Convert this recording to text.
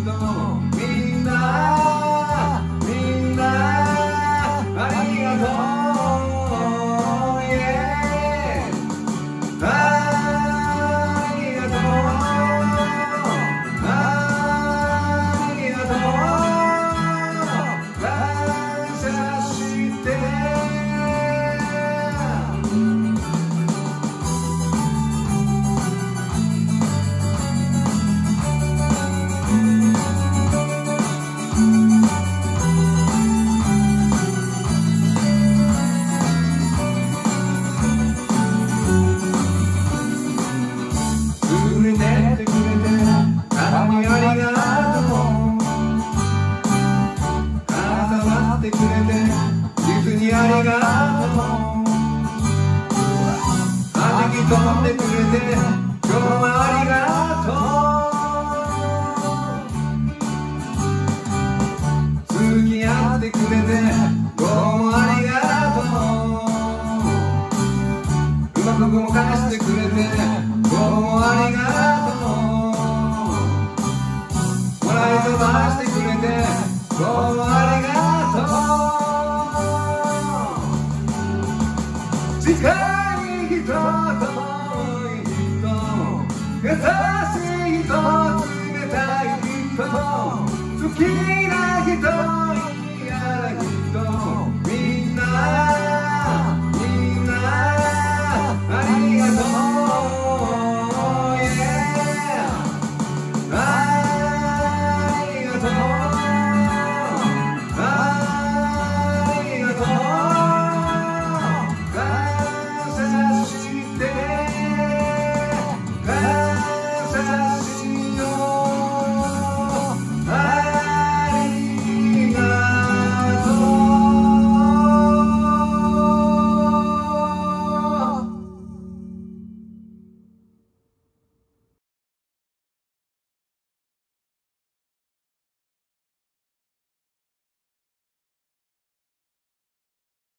みんなみんなありがとう、yeah、ありがとう、ありがとう、感謝してありがとう、弾き飛んでくれて今日もありがとう、付き合ってくれてどうもありがとう、うまく動かしてくれてどうもありがとう、笑い飛ばしてくれてどうもありがとう、近い人、遠い人、優しい人、冷たい人、好き